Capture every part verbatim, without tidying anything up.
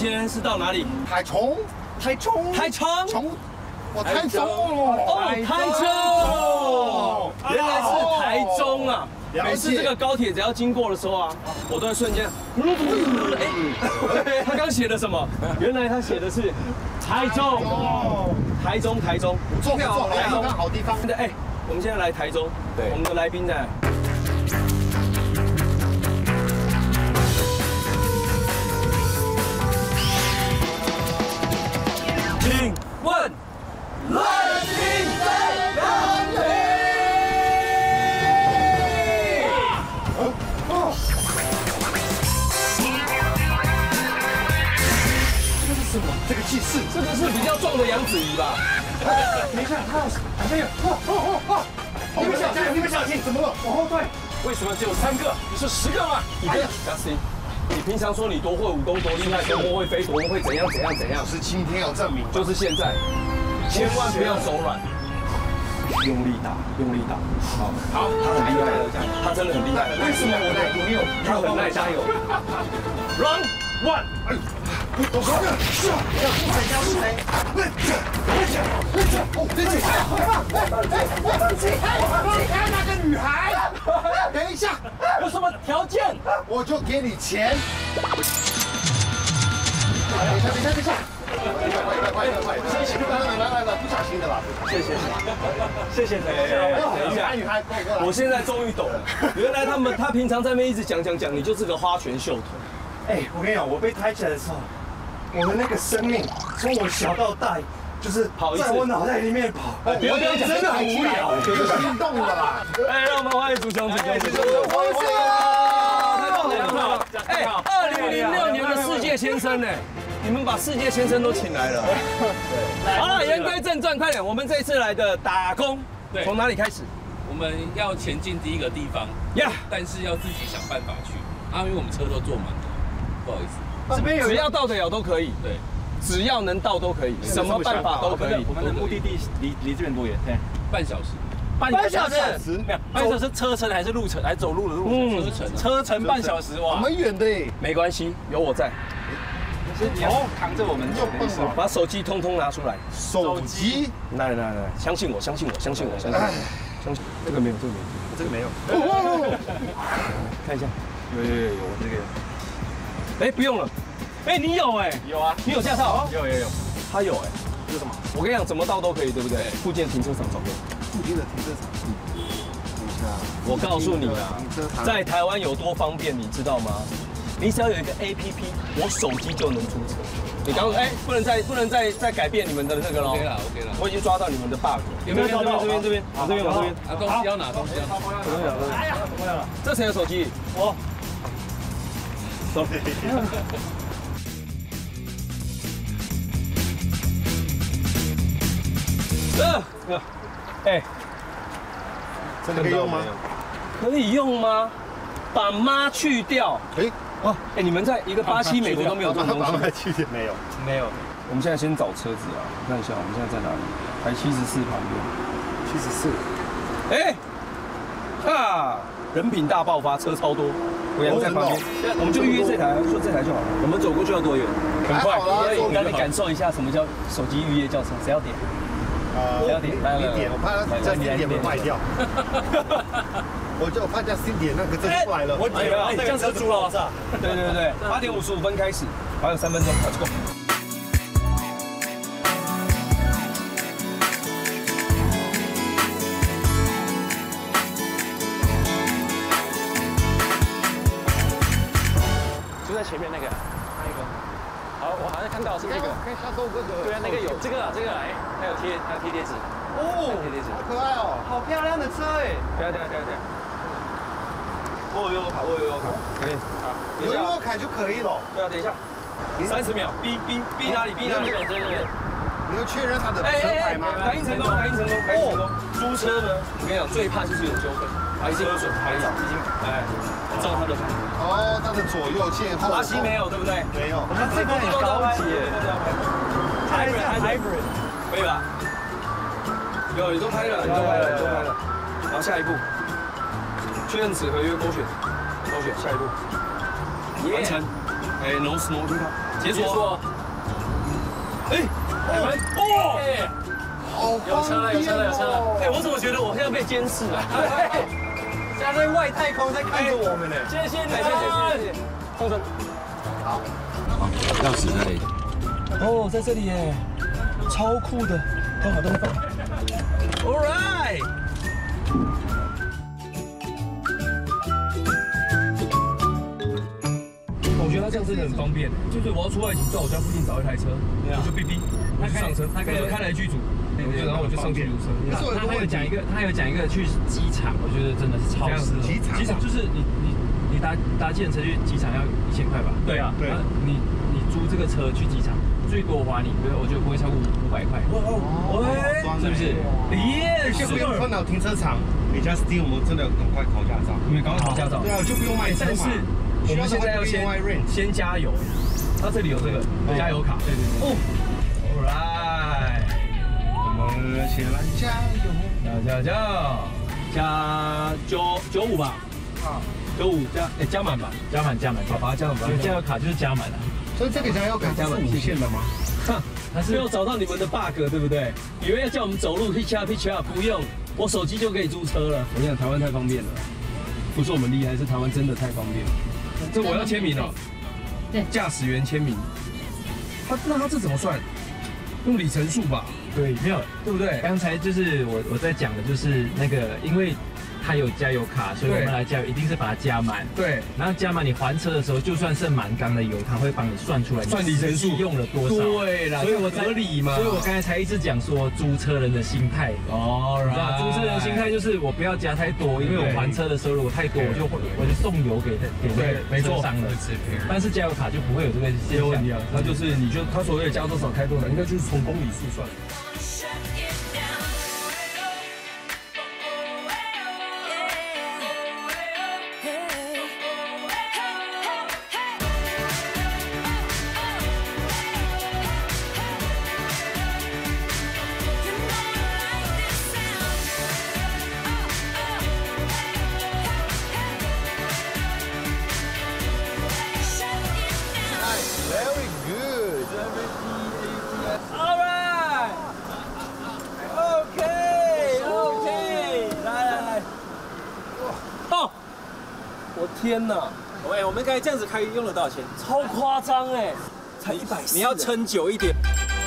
先是到哪里？ 台中，台中， 台中， 中，我台中哦， 台中，原来是台中啊！每次这个高铁只要经过的时候啊，我都会瞬间，哎，他刚写的什么？原来他写的是台中，台中，台中， 坐票，台中好地方。 哎，我们现在来台中，对，我们的来宾呢？ 请问，来宾在哪里？ 这个是什么？这个气势， 这个是比较壮的杨子怡吧？ 等一下，他好像有，哦哦哦！你们小心，你们小心，怎么了？往后退。 为什么只有三个？你是十个吗？你不要小心。你平常说你多会武功、多厉害、多么会飞、多么会怎样怎样怎样， 是今天要证明， 就是现在，千万不要手软，用力打，用力打。好，好，他很厉害的，他真的很厉害。为什么我的朋友他很耐加油 ？Round one， 哎， 我说的是，要谁教谁。对不起，请开，请开那个女孩。等一下， 有什么条件？ 我就给你钱。等一下，等一下，等一下。快快快快快！谢谢，来来来来，不小心的啦。谢谢，谢谢你。等一下，女孩， 我现在终于懂了，原来他们他平常在那边一直讲讲讲，你就是个花拳绣腿。 哎，我跟你讲，我被抬起来的时候，我的那个生命从我小到大，就是在我脑袋里面跑。 不要不要讲， 真的很无聊，就是心动了啦。 哎，让我们欢迎主雄，主雄，主雄， 我是。 太棒了，太棒了！哎，二零零六年的世界先生呢？你们把世界先生都请来了。对。好了，言归正传，快点，我们这一次来的打工，从哪里开始？ 我们要前进第一个地方呀， 但是要自己想办法去。啊，因为我们车都坐满了，不好意思。 这边有只要到得了都可以。 对。 只要能到都可以，什么办法都可以。 我们的目的地离离这边多远？ 半小时。 半小时？ 没有，半小时车程还是路程？还是走路的路程？ 车程。 车程半小时哇， 蛮远的耶。 没关系，有我在。 你要扛着我们走， 把手机通通拿出来。 手机？ 来来来，相信我，相信我，相信我，相信我，相信。这个没有，这个没有， 这个没有。 看一下。 有有有有，我这个有。 哎，不用了。 哎，你有哎， 有啊， 你有驾照？ 有有有， 他有哎，这是什么？我跟你讲，怎么到都可以，对不对？附近停车场找到。 附近的停车场。嗯。等一下， 我告诉你啊，在台湾有多方便，你知道吗？你只要有一个 A P P， 我手机就能出车。你刚哎，不能再不能再再改变你们的那个了。 OK 了 OK 了， 我已经抓到你们的 bug。 有没有找到？ 这边这边这边我这边。 啊，东西要拿，东西要拿。 哎呀，这谁的手机？我。走。呃，哎， 真的可以用吗？ 可以用吗？把妈去掉。哎，哦，哎，你们在一个巴西、美国都没有这种东西。 去掉没有， 没有。 我们现在先找车子啊，看一下我们现在在哪里？台七十四旁边。 七十四。 哎，啊，人品大爆发，车超多。我阳在旁边，我们就预约这台，就这台就好了。我们走过去要多远？很快。让你感受一下什么叫手机预约叫车，谁要点？ 呃， 要点，来你点，我怕他在经典会坏掉。我就怕叫经典那个真坏了。 我点了，这样车出了是吧？ 对对对，八点五十五分开始，还有三分钟，Let's go。 就在前面那个，那一个。 好，我好像看到是这个， 可以下豆哥的。 对啊，那个有这个啊，这个哎，还有贴，还有贴贴纸。哦，贴贴纸， 好可爱哦， 好漂亮的车哎！对啊对啊对啊对啊。我有卡，我有卡， 可以。 好， 有有卡就可以了。 对啊，等一下，三十秒，逼逼逼哪里？逼哪里？这边这边。 你要确认他的车牌吗？ 感应成功，感应成功，感应成功。租车呢，我跟你讲，最怕就是有纠纷，还是有损拍照，已经哎，照他的牌。 哦，它的左右前后。 巴西没有，对不对？ 没有。 我们这个很高级耶。Hybrid，Hybrid，可以吧？有，你都拍了，你都拍了，你都拍了。然后下一步，确认此合约勾选，勾选下一步，完成。哎 ，no smoking， 解锁。哎，哦， 有车了，有车了，有车了！ 哎，我怎么觉得我现在被监视啊？ 现在在外太空在看着我们呢。 谢谢你们，谢谢谢谢。放生。好。 钥匙在哪里？ 哦，在这里耶，超酷的，都好东西放。All right。我觉得它这样真的很方便，就是我要出外景，在我家附近找一台车，我就哔哔，我就上车，他就开来剧组，然后我就上剧组车。 他还有讲一个，他有讲一个去机场，我觉得真的是超适合。 机场， 机场就是你你你搭搭计程车去机场要一千块吧？ 对啊， 对。 你你租这个车去机场，最多花你，我觉得不会超过五百块。 哦， 是不是？ 耶， 就不用放到停车场，你家 Steam 我们真的赶快考驾照， 你们赶快考驾照。 对啊，就不用卖车嘛。 我们现在要先先加油，它这里有这个加油卡。对对对。哦 ，Alright， 我们先来加油， 加加加，加九九五吧。啊，九五加哎加满吧， 加满加满， 好，把它加满吧。 加油卡就是加满了。 所以这个加油卡加满无限的吗？ 还是没有找到你们的 bug， 对不对？以为要叫我们走路 hitch up hitch up， 不用，我手机就可以租车了。我跟你讲，台湾太方便了，不是我们厉害，是台湾真的太方便了。这我要签名哦， 对， 驾驶员签名。他那他这怎么算？用里程数吧？ 对，没有， 对不对？ 刚才就是我我在讲的，就是那个，因为它有加油卡，所以我们来加油一定是把它加满。 对， 然后加满，你还车的时候，就算剩满缸的油，它会帮你算出来， 算里程数用了多少。 对啦， 所以我才合理嘛。 所以我刚才才一直讲说租车人的心态。 哦， 你知道租车人的心态就是我不要加太多，因为我还车的时候如果太多，我就我就送油给给那个车商了。但是加油卡就不会有这个现象。 问题啊，那就是你就他所谓的加多少开多少，应该就是从公里数算。我天哪！ 喂，我们刚才这样子开用了多少钱？ 超夸张哎，才一百四。 你要撑久一点。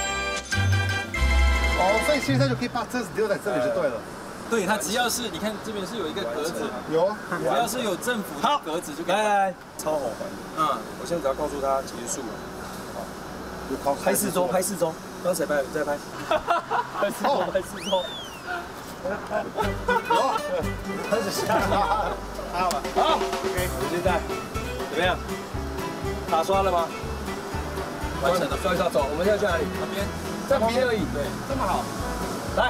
哦，所以现在就可以把车子丢在这里就对了。 对，它只要是你看这边是有一个格子， 有啊， 只要是有政府的格子就可以。 来来来，超好玩。嗯，我现在只要告诉他结束了。好，拍四周，拍四周。刚才拍，再拍。拍四周，拍四周。 有，开始下了。好吧， 好 ，OK， 我现在怎么样？打刷了吗？完成了，刷一刷走。我们现在去哪里？旁边，在旁边而已。对，这么好。来。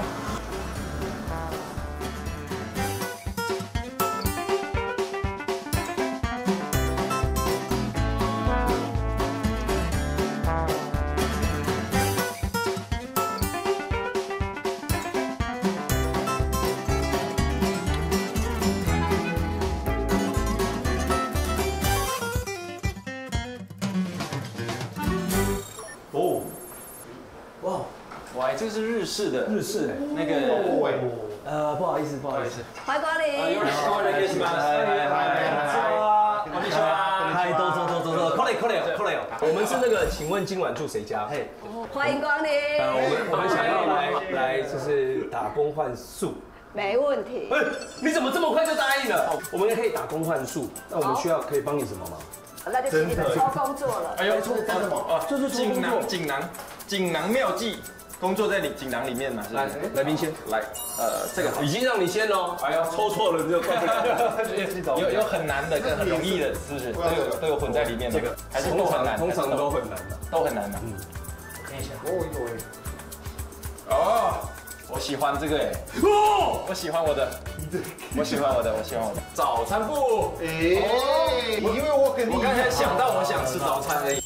哦，哇， 哇，这是日式的， 日式哎， 那个， 呃，不好意思，不好意思， 欢迎光临。 有人多人也喜欢，嗨嗨嗨，こんにちは， 嗨，都走走走走，快点快点快点，我们是那个，请问今晚住谁家？嘿， 欢迎光临。 呃，我们我们想要来来就是打工换宿。 没问题。 哎，你怎么这么快就答应了？我们也可以打工换宿，那我们需要可以帮你什么吗？ 那就请你们抽工作了。 哎呦，抽抽什么？哦， 就是锦囊，锦囊，锦囊妙计，工作在你锦囊里面嘛。 来，来宾先来，呃，这个已经让你先喽。哎呦，抽错了你就快不了。 有有很难的跟很容易的，是不是？都有都有混在里面的。这个还是都很难， 通常都很难的， 都很难的。嗯，看一下。哦哟，哦，我喜欢这个哎。哦，我喜欢我的，我喜欢我的，我喜欢我的早餐部。 哎，因为我跟你， 我刚才想到我想吃早餐而已。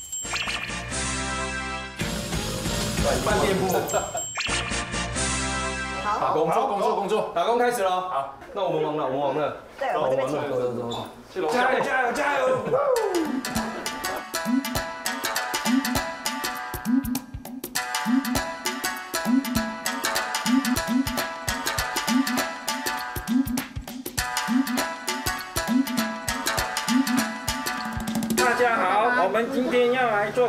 饭店部。 好， 打工作，工作，工作， 打工开始了。 好， 那我们忙了，我们忙了。 对，我这边请。 走走走走， 去楼下。 加油加油加油！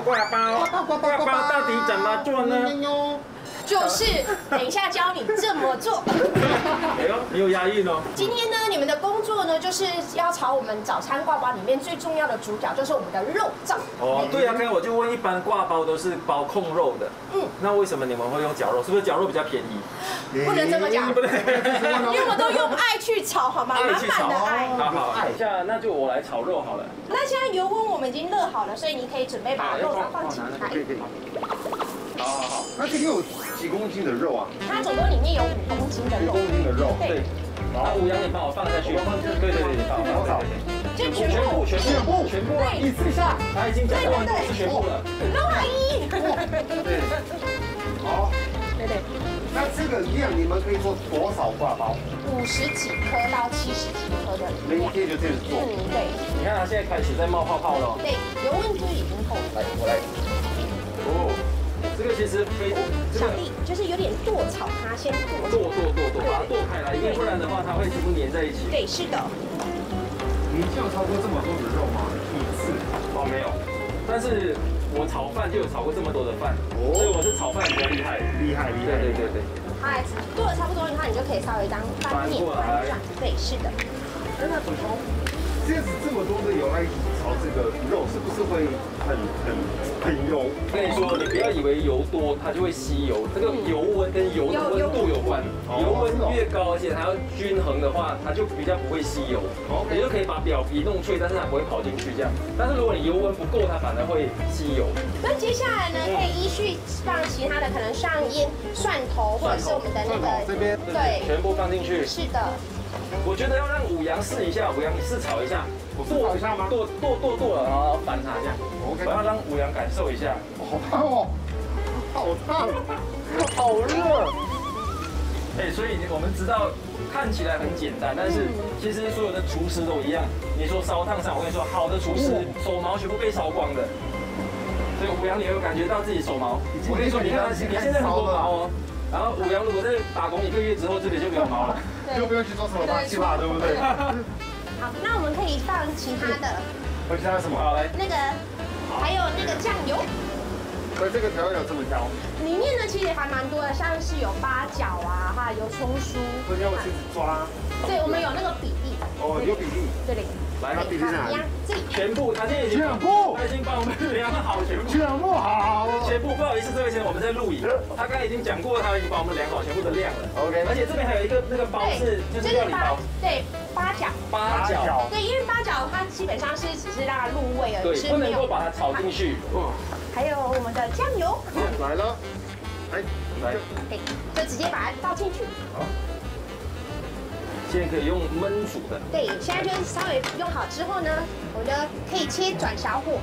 挂包，挂包到底怎么做呢？ 就是等一下教你这么做。 哎呦，你有押韵哦。 今天呢，你们的工作呢，就是要炒我们早餐挂包里面最重要的主角，就是我们的肉燥。 哦，对啊，刚才我就问，一般挂包都是包控肉的，嗯，那为什么你们会用绞肉？是不是绞肉比较便宜？ 不能这么讲，因为我都用爱去炒，好吗？满满的爱。 好好，爱一下，那就我来炒肉好了。 那现在油温我们已经热好了，所以你可以准备把肉燥放进来。 可以可以。好好好，那这个有几公斤的肉啊？ 它总共里面有五公斤的肉。 五公斤的肉， 对。那五羊你帮我放下去。对对对，你帮我放下去。 就全部， 全部，全部，意思一下，他已经讲过是全部了。 肉阿姨。 对。好。 对对。 那这个量你们可以做多少挂包？ 五十几颗到七十几颗的量。 明天就这样做。 嗯，对。 你看它现在开始在冒泡泡了。 对，油温就已经够了。 来，我来。 哦。这个其实非小弟就是有点剁炒它，先剁剁剁剁剁，把它剁开来，因为不然的话它会全部粘在一起。 对，是的。 你就超过这么多的肉吗？一次？ 哦，没有，但是我炒饭就有炒过这么多的饭，所以我是炒饭比较厉害， 厉害厉害。 对对对对。 好，剁了差不多的话，你就可以稍微当翻面翻转。对，是的。 那怎么这样子这么多的油来炒这个肉，是不是会很很很油？ 我跟你说，你不要以为油多它就会吸油，这个油温跟油的温度有关。油温越高，而且它要均衡的话，它就比较不会吸油。你就可以把表皮弄脆，但是它不会跑进去这样。但是如果你油温不够，它反而会吸油。 那接下来呢，可以依序放其他的，可能像腌蒜头，或者是我们的那个这边， 对， 全部放进去。 是的。 我觉得要让五羊试一下，五羊你试炒一下， 我试炒一下吗？ 剁剁剁剁了，然后翻它这样。我要让五羊感受一下。 好烫哦，好烫，好热。 哎，所以我们知道看起来很简单，但是其实所有的厨师都一样。你说烧烫伤，我跟你说，好的厨师手毛全部被烧光的。所以五羊你有感觉到自己手毛？我跟你说，你看你现在很多毛哦。然后五羊如果在打工一个月之后，这里就没有毛了。 就不用去做什么八七八，对不对？ 好，那我们可以放其他的。 放其他什么？ 好来。 那个，还有那个酱油。 所以这个调味料这么挑？ 里面呢其实还蛮多的，像是有八角啊，还有葱酥。 所以要我亲自抓。 对，我们有那个比例。 哦，有比例。 这里。 来， 比例在哪里？ 这里。 全部，他现在已经全部， 他已经帮我们量好全部。 全部好。 全部，不好意思，这位先生，我们在录影。他刚才已经讲过，他已经帮我们量好全部的量了。 OK。 而且这边还有一个那个包是，就是料理包。 对，八角。 八角。 对，因为八角它基本上是只是让它入味而已， 对，不能够把它炒进去。 嗯。还有我们的酱油。 来了。来，来。 对，就直接把它倒进去。好。 现在可以用焖煮的。 对，现在就是稍微用好之后呢，我就可以切转小火。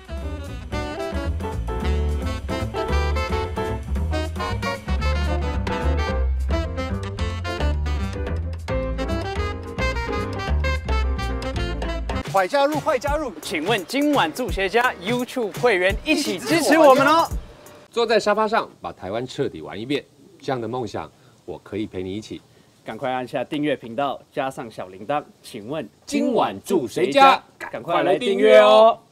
快加入，快加入！请问今晚助学家 YouTube 会员一起支持我们哦。 坐在沙发上，把台湾彻底玩一遍，这样的梦想，我可以陪你一起。 赶快按下订阅频道，加上小铃铛。请问今晚住谁家？ 赶快来订阅哦！